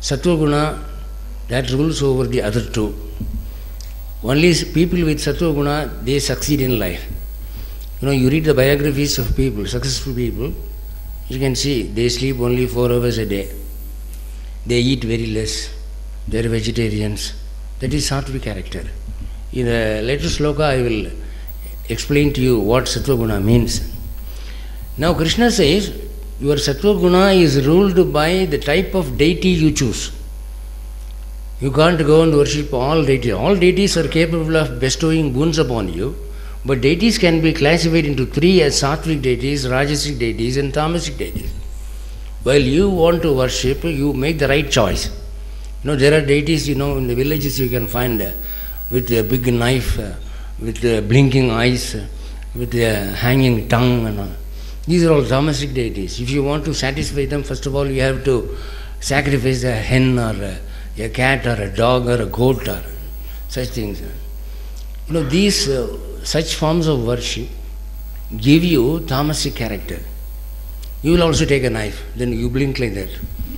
Sattva Guna, that rules over the other two. Only people with Sattva Guna, they succeed in life. You read the biographies of people, successful people, you can see they sleep only 4 hours a day. They eat very less. They are vegetarians. That is Sattvic character. In the later sloka, I will explain to you what Sattva Guna means. Now Krishna says, your Sattva Guna is ruled by the type of deity you choose. You can't go and worship all deities. All deities are capable of bestowing boons upon you, but deities can be classified into 3 as Sattvic deities, Rajasic deities and Tamasic deities. While you want to worship, you make the right choice. There are deities, in the villages you can find with a big knife, with blinking eyes, with a hanging tongue and all. These are all Tamasic deities. If you want to satisfy them, first of all you have to sacrifice a hen or a cat or a dog or a goat or such things. These such forms of worship give you Tamasic character. You will also take a knife, then you blink like that.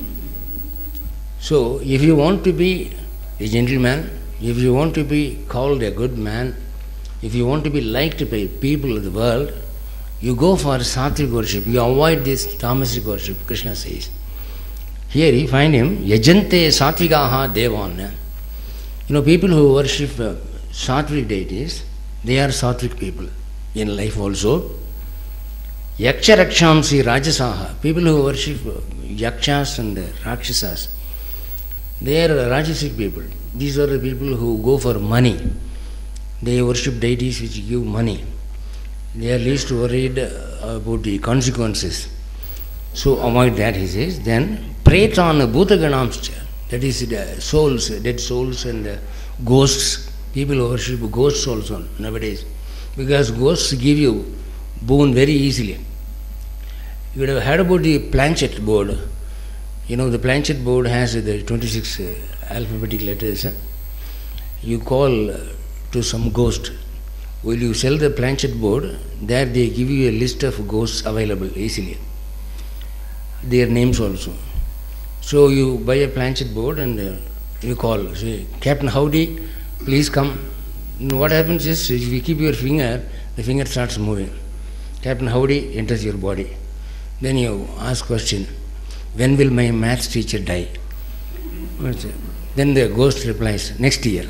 So, if you want to be a gentleman, if you want to be called a good man, if you want to be liked by people of the world, you go for Sattvic worship. You avoid this Tamasic worship, Krishna says. Here you find him, Yajante Sattvikaha Devan. People who worship Sattvic deities, they are Sattvic people in life also. Yaksha Rakshamsi Rajasaha, people who worship Yakshas and Rakshasas, they are Rajasic people. These are the people who go for money. They worship deities which give money. They are least worried about the consequences. So avoid that, he says. Then, Pretana Bhutaganamscha, that is the souls, dead souls and ghosts. People who worship ghosts also nowadays, because ghosts give you boon very easily. You would have heard about the planchet board. The planchet board has the 26 alphabetic letters. You call to some ghost. Will you sell the planchet board? There they give you a list of ghosts available easily. Their names also. So you buy a planchet board and you call. Say, Captain Howdy, please come. What happens is, if you keep your finger, the finger starts moving. Captain Howdy enters your body. Then you ask question, when will my maths teacher die? Then the ghost replies, next year.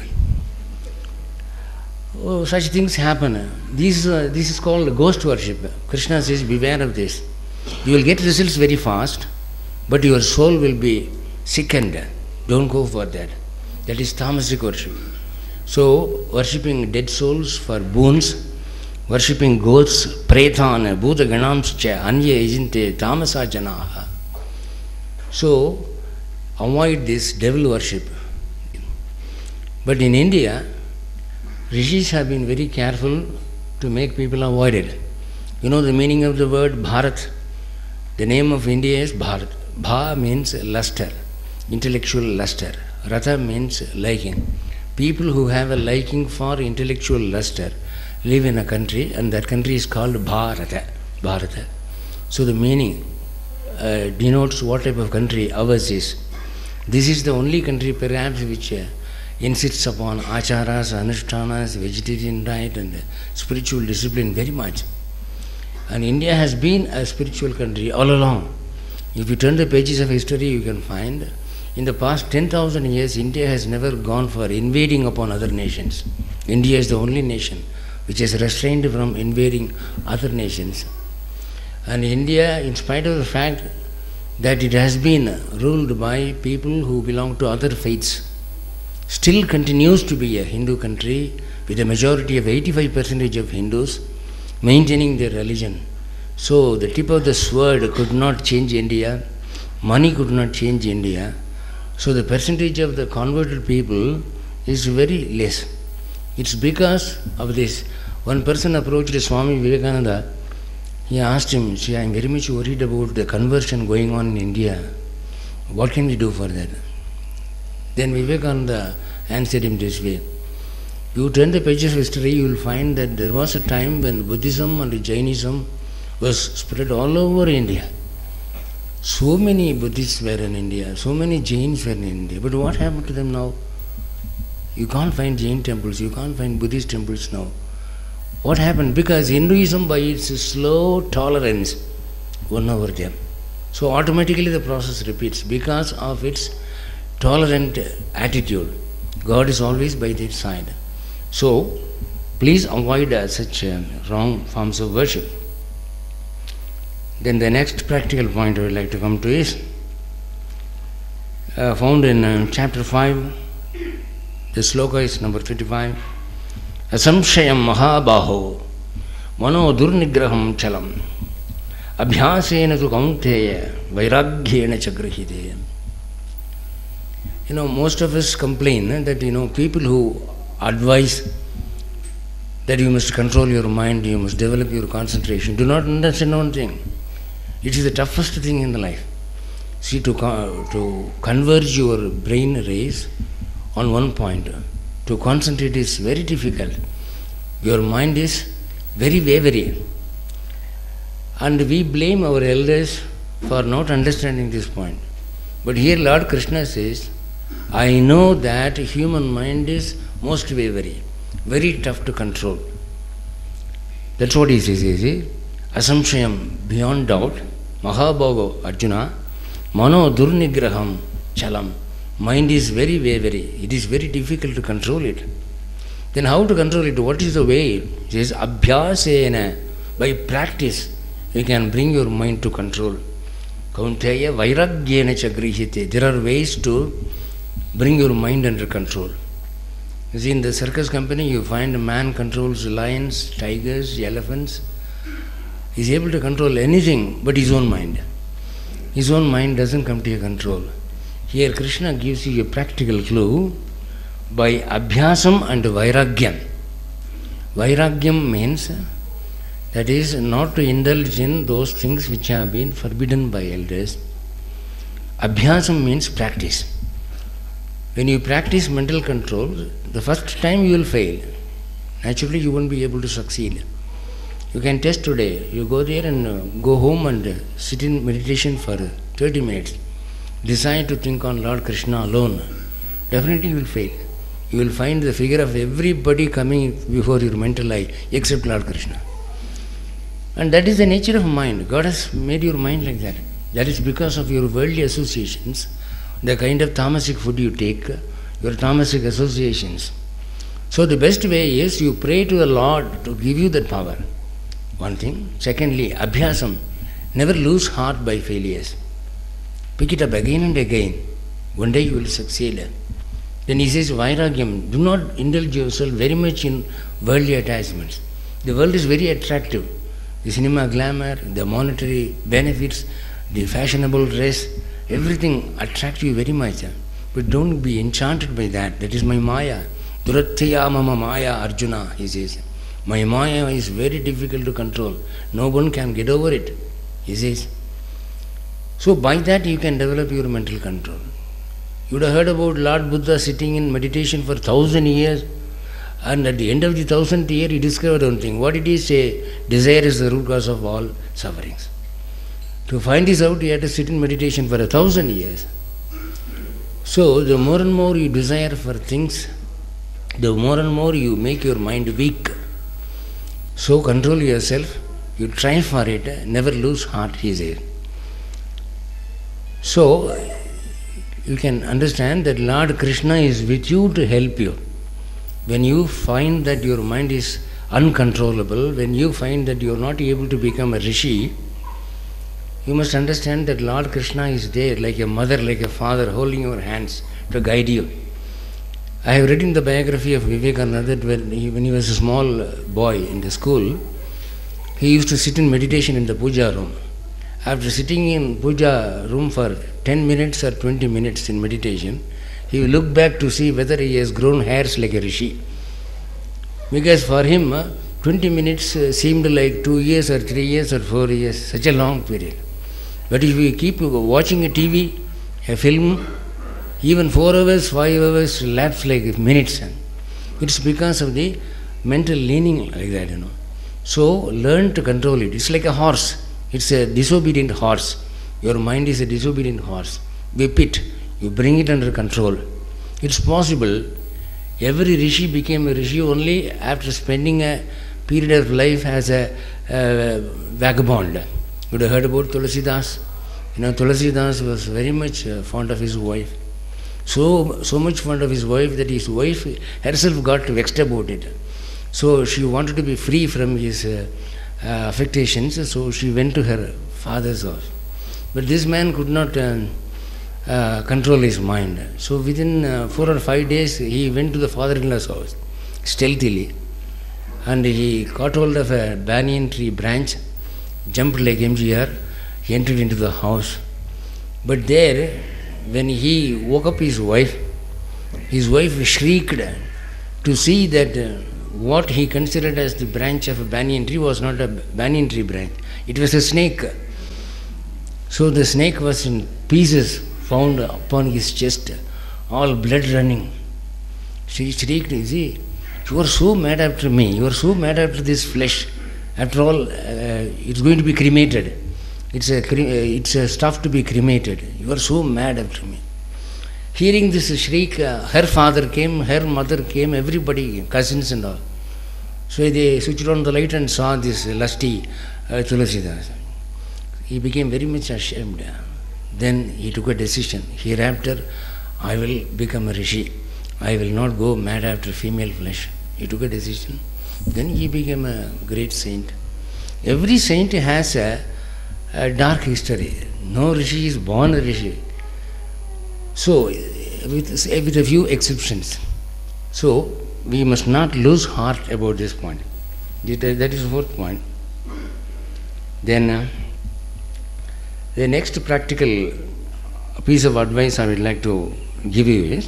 Oh, such things happen. This is called ghost worship. Krishna says, beware of this. You will get results very fast, but your soul will be sickened. Don't go for that. That is Tamasic worship. So, worshipping dead souls for boons, worshipping ghosts, Pretana, Bhuta Ganamscha, Anya Ijinte, Tamasa Janaha. So, avoid this devil worship. But in India, rishis have been very careful to make people avoid it. The meaning of the word Bharat? The name of India is Bharat. Bha means luster, intellectual luster. Rata means liking. People who have a liking for intellectual luster live in a country, and that country is called Bharata. Bharata. So the meaning denotes what type of country ours is. This is the only country perhaps which insists upon acharas, anushtanas, vegetarian diet and spiritual discipline very much. And India has been a spiritual country all along. If you turn the pages of history, you can find in the past 10,000 years, India has never gone for invading upon other nations. India is the only nation which is restrained from invading other nations. And India, in spite of the fact that it has been ruled by people who belong to other faiths, still continues to be a Hindu country with a majority of 85% of Hindus maintaining their religion. So the tip of the sword could not change India, money could not change India. So the percentage of the converted people is very less. It's because of this. One person approached Swami Vivekananda. He asked him, see, I am very much worried about the conversion going on in India. What can we do for that? Then Vivekananda answered him this way. You turn the pages of history, you will find that there was a time when Buddhism and Jainism was spread all over India. So many Buddhists were in India, so many Jains were in India, but what happened to them now? You can't find Jain temples, you can't find Buddhist temples now. What happened? Because Hinduism, by its slow tolerance, won over them. So automatically the process repeats because of its tolerant attitude. God is always by their side. So please avoid such wrong forms of worship. Then the next practical point I would like to come to is found in chapter 5. The sloka is number 25. Asamshayam mahabaho mano durnigraham chalam abhyasena tu kaunteya vairagyena chagrahite. Most of us complain that, people who advise that you must control your mind, you must develop your concentration, do not understand one thing. It is the toughest thing in the life. See, to converge your brain rays on one point, to concentrate is very difficult. Your mind is very wavering. And we blame our elders for not understanding this point. But here Lord Krishna says, I know that human mind is most wavering, very tough to control. That's what he says, you see. Asamshayam, beyond doubt, Mahabhogo Arjuna, Mano Durnigraham Chalam. Mind is very wavering. It is very difficult to control it. Then how to control it? What is the way? He says, Abhyasena. By practice, you can bring your mind to control. Kaunteya vairagyena chagrihite. There are ways to bring your mind under control. You see, in the circus company, you find a man controls lions, tigers, elephants. He is able to control anything but his own mind. His own mind doesn't come to a control. Here Krishna gives you a practical clue by abhyasam and vairagyam. Vairagyam means, that is, not to indulge in those things which have been forbidden by elders. Abhyasam means practice. When you practice mental control, the first time you will fail. Naturally you won't be able to succeed. You can test today. You go there and go home and sit in meditation for 30 minutes. Decide to think on Lord Krishna alone. Definitely you will fail. You will find the figure of everybody coming before your mental eye except Lord Krishna. And that is the nature of mind. God has made your mind like that. That is because of your worldly associations, the kind of tamasic food you take, your tamasic associations. So the best way is you pray to the Lord to give you that power. One thing. Secondly, abhyasam. Never lose heart by failures. Pick it up again and again. One day you will succeed. Then he says, vairagyam. Do not indulge yourself very much in worldly attachments. The world is very attractive. The cinema glamour, the monetary benefits, the fashionable dress, everything attracts you very much. But don't be enchanted by that. That is my maya. Duratthaya mama maya Arjuna, he says. My maya is very difficult to control. No one can get over it, he says. So by that you can develop your mental control. You would have heard about Lord Buddha sitting in meditation for 1,000 years, and at the end of the 1,000th year he discovered one thing. What did he say? Desire is the root cause of all sufferings. To find this out, he had to sit in meditation for 1,000 years. So the more and more you desire for things, the more and more you make your mind weak. So control yourself, you try for it, never lose heart, he says. So you can understand that Lord Krishna is with you to help you. When you find that your mind is uncontrollable, when you find that you are not able to become a rishi, you must understand that Lord Krishna is there like a mother, like a father, holding your hands to guide you. I have read in the biography of Vivekananda that when he was a small boy in the school, he used to sit in meditation in the puja room. After sitting in puja room for 10 minutes or 20 minutes in meditation, he will look back to see whether he has grown hairs like a rishi. Because for him, 20 minutes seemed like 2 years or 3 years or 4 years, such a long period. But if you keep watching a TV, a film, even 4 hours, 5 hours lapse like minutes. It's because of the mental leaning like that, So learn to control it. It's like a horse. It's a disobedient horse. Your mind is a disobedient horse. Whip it. You bring it under control. It's possible. Every rishi became a rishi only after spending a period of life as a vagabond. You would have heard about Tulasidas. Tulasidas was very much fond of his wife. So much fond of his wife that his wife herself got vexed about it. So she wanted to be free from his affectations, so she went to her father's house. But this man could not control his mind. So within 4 or 5 days, he went to the father-in-law's house, stealthily. And he caught hold of a banyan tree branch, jumped like MGR, he entered into the house. But there, when he woke up his wife shrieked to see that what he considered as the branch of a banyan tree was not a banyan tree branch. It was a snake. So the snake was in pieces found upon his chest, all blood running. She shrieked, "See, you are so mad after me, you are so mad after this flesh. After all, it's going to be cremated. It's a stuff to be cremated. You are so mad after me." Hearing this shriek, her father came, her mother came, everybody came, cousins and all. So they switched on the light and saw this lusty Tulasidas. He became very much ashamed. Then he took a decision. Hereafter, I will become a rishi. I will not go mad after female flesh. He took a decision. Then he became a great saint. Every saint has a dark history. No rishi is born a rishi. So, with a few exceptions. So, we must not lose heart about this point. That is the fourth point. Then, the next practical piece of advice I would like to give you is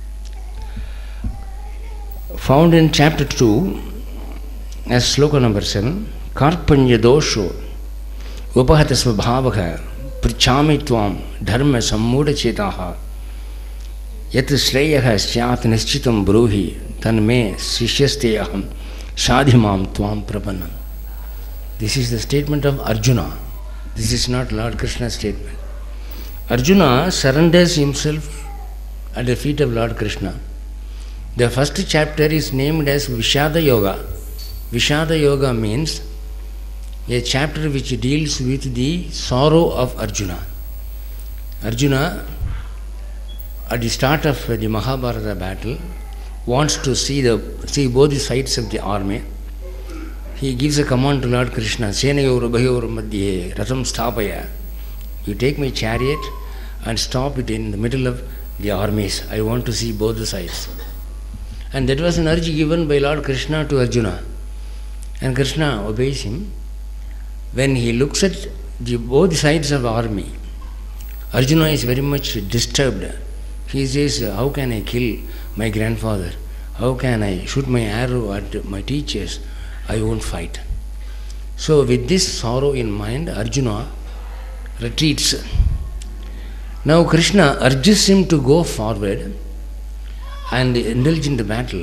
found in chapter 2 as sloka number 7. Karpanya dosho upahata svabhavaka prichami tvam dharma sammuda chetaha yat shreyaha syat nischitam bruhi tanme sishyaste aham sadhimam tvam prapanam. This is the statement of Arjuna. This is not Lord Krishna's statement. Arjuna surrenders himself at the feet of Lord Krishna. The first chapter is named as Vishada Yoga. Vishada Yoga means a chapter which deals with the sorrow of Arjuna. Arjuna, at the start of the Mahabharata battle, wants to see both the sides of the army. He gives a command to Lord Krishna, Senayor Ubhayor Madhye Ratham Sthapaya. You take my chariot and stop it in the middle of the armies. I want to see both the sides. And that was an urge given by Lord Krishna to Arjuna. And Krishna obeys him. When he looks at both sides of the army, Arjuna is very much disturbed. He says, how can I kill my grandfather? How can I shoot my arrow at my teachers? I won't fight. So with this sorrow in mind, Arjuna retreats. Now Krishna urges him to go forward and indulge in the battle.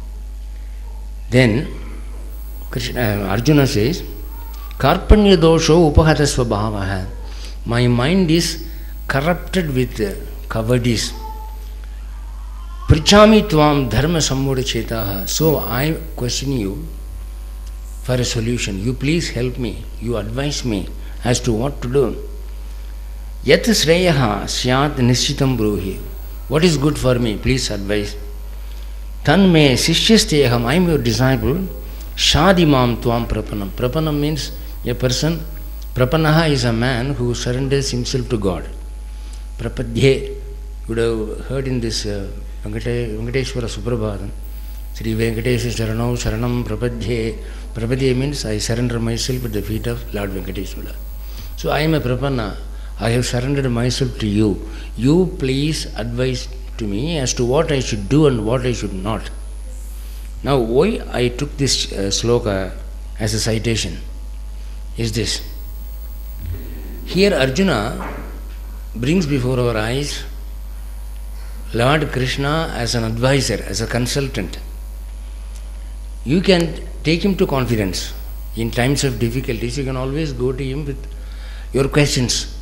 Then Arjuna says, Karpanya dosho upahata svabhavaha. My mind is corrupted with cowardice. Prichami tvam dharma sammuda chetaha. So I question you for a solution. You please help me. You advise me as to what to do. Yat shreyaha syat nischitam bruhi. What is good for me? Please advise. Tan me sishyasteham. I am your disciple. Shadimam tvam prapanam. Prapanam means a person. Prapanaha is a man who surrenders himself to God. Prapadhye. You would have heard in this Venkateshwara Suprabhadam. Sri Venkatesha Sharanam Sharanam Prapadhye. Prapadhye means I surrender myself at the feet of Lord Venkateshwara. So I am a Prapanna. I have surrendered myself to you. You please advise to me as to what I should do and what I should not. Now why I took this sloka as a citation is this. Here Arjuna brings before our eyes Lord Krishna as an advisor, as a consultant. You can take him to confidence. In times of difficulties, you can always go to him with your questions.